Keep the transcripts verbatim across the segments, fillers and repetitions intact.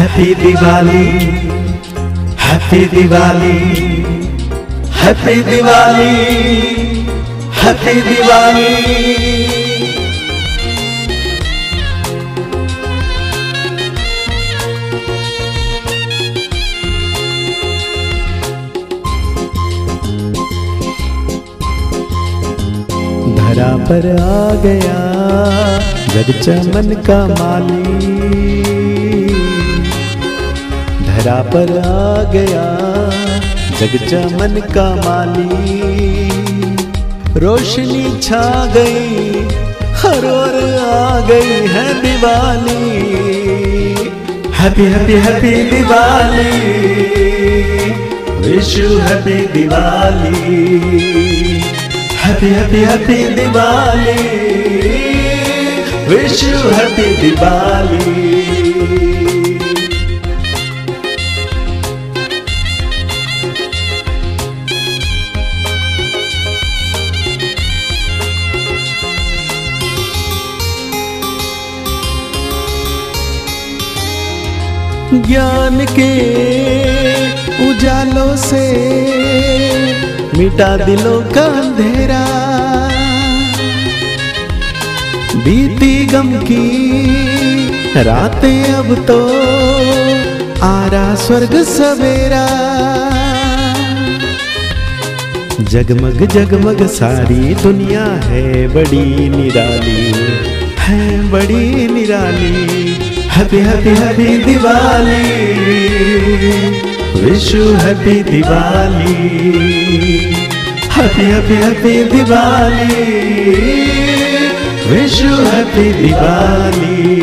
Happy Diwali, happy Diwali, happy Diwali, happy Diwali. धरा पर आ गया जग चमन का माली, धरा पर आ गया जग चमन का माली। रोशनी छा गई हर ओर आ गई है Diwali. Happy happy happy Diwali, wish you happy Diwali. Happy happy happy Diwali, wish you happy Diwali. ज्ञान के उजालों से मिटा दिलों का अंधेरा, बीती गम की रातें अब तो आ रहा स्वर्ग सवेरा। जगमग जगमग सारी दुनिया है बड़ी निराली, है बड़ी निराली। Happy happy happy Diwali, wish you happy Diwali. Happy happy happy Diwali, wish you happy Diwali.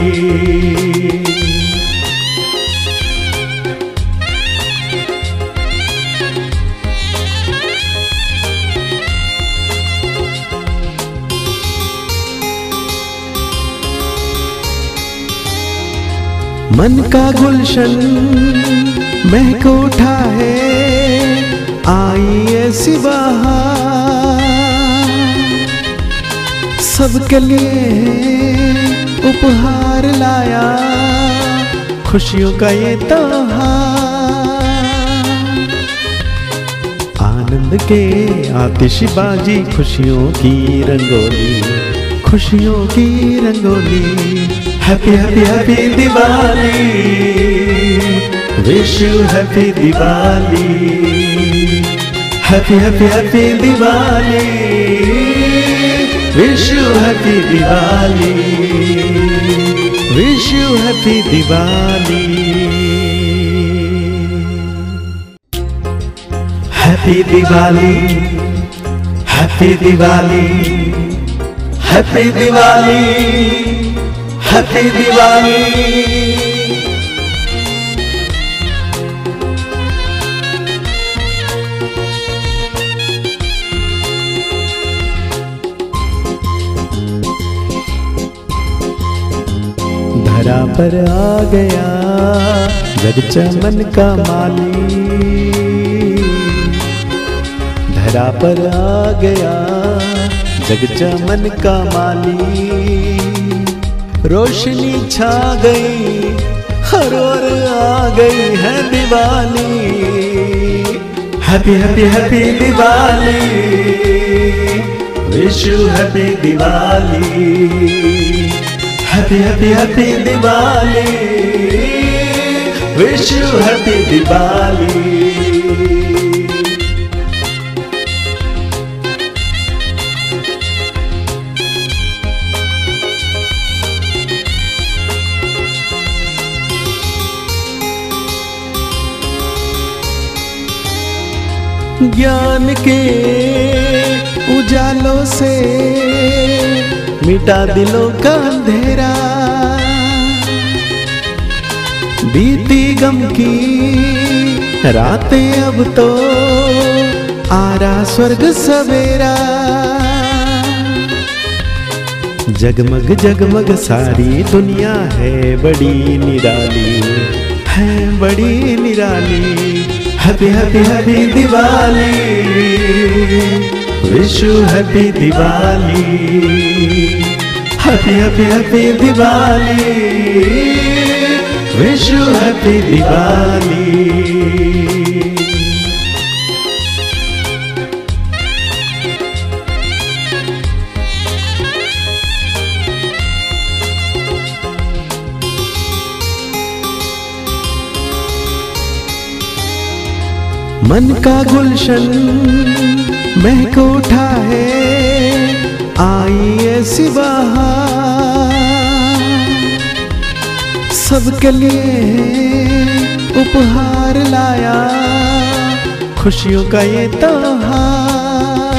मन का गुलशन महक उठा है, आई ऐसी बहार। सबके लिए उपहार लाया खुशियों का ये त्योहार। आनंद के आतिशबाजी, खुशियों की रंगोली, खुशियों की rangoli. Happy happy happy Diwali, wish you happy Diwali. Happy happy happy Diwali, wish you happy Diwali. Wish you happy Diwali. Happy Diwali, happy Diwali, happy Diwali, happy Diwali. धरा पर आ गया जग चमन का माली, धरा पर आ गया जग चमन का माली। रोशनी छा गई हर ओर आ गई है Diwali. Happy happy happy Diwali, wish you happy Diwali. Happy happy happy Diwali, wish you happy Diwali. ज्ञान के उजालों से मिटा दिलों का अंधेरा, बीती गम की रातें अब तो आ रहा स्वर्ग सवेरा। जगमग जगमग सारी दुनिया है बड़ी निराली, है बड़ी निराली। Happy happy happy Diwali, wish you happy Diwali. Happy happy happy Diwali, wish you happy Diwali. मन का गुलशन महक उठा है, आई ऐसी बहार, सबके लिए उपहार लाया खुशियों का ये त्योहार।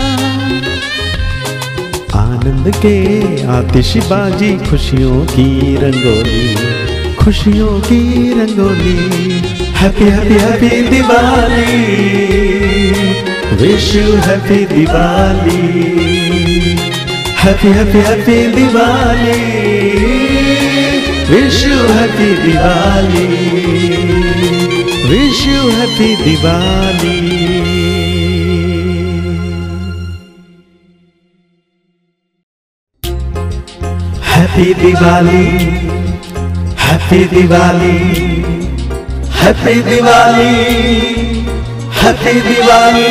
आनंद के आतिशबाजी, खुशियों की रंगोली, खुशियों की rangoli. Happy happy happy Diwali, wish you happy Diwali. Happy happy happy Diwali, wish you happy Diwali, wish you happy Diwali. Happy Diwali, happy Diwali, happy Diwali, happy Diwali.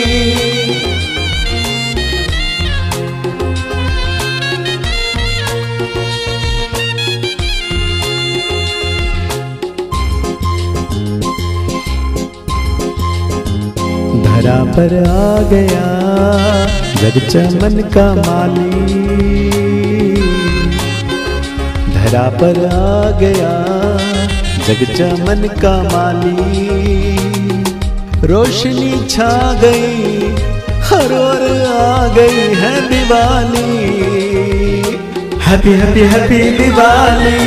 धरा पर आ गया जग चमन का माली, धरा पर आ गया जग चमन का माली। रोशनी छा गई हर ओर आ गई है Diwali. Happy happy happy Diwali,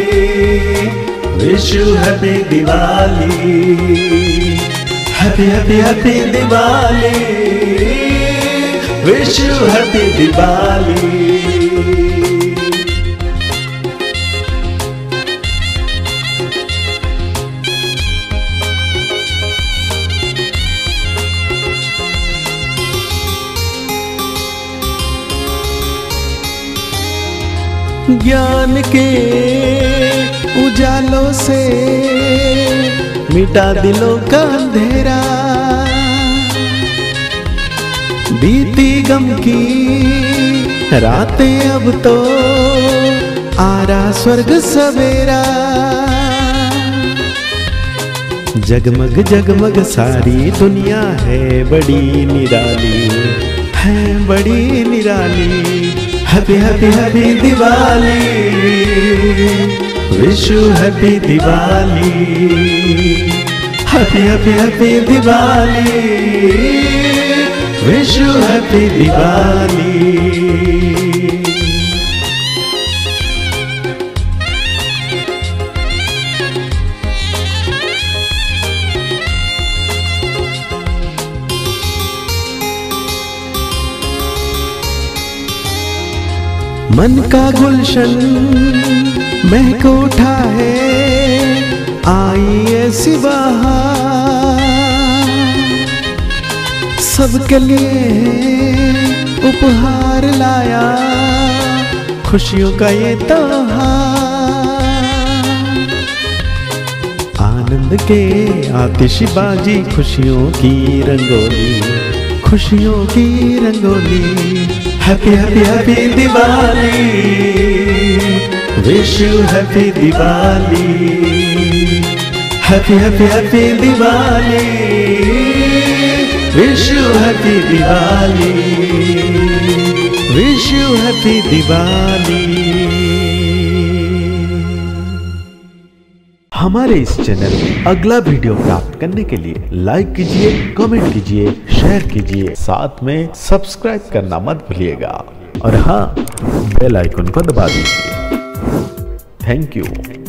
wish you happy Diwali. Happy happy happy Diwali, wish you happy Diwali. ज्ञान के उजालों से मिटा दिलों का अंधेरा, बीती गम की रातें अब तो आ रहा स्वर्ग सवेरा। जगमग जगमग सारी दुनिया है बड़ी निराली, है बड़ी निराली। Happy happy happy Diwali, wish you happy Diwali. Happy happy happy Diwali, wish you happy Diwali. मन का गुलशन महक उठा है, आई ऐसी बहार, सबके लिए उपहार लाया खुशियों का ये त्योहार। आनंद के आतिशबाजी, खुशियों की रंगोली, खुशियों की rangoli. Happy happy happy Diwali, wish you happy Diwali. Happy happy happy Diwali, wish you happy Diwali, wish you happy Diwali. हमारे इस चैनल में अगला वीडियो प्राप्त करने के लिए लाइक कीजिए, कमेंट कीजिए, शेयर कीजिए, साथ में सब्सक्राइब करना मत भूलिएगा और हाँ, बेल आइकन को दबा दीजिए। Thank you.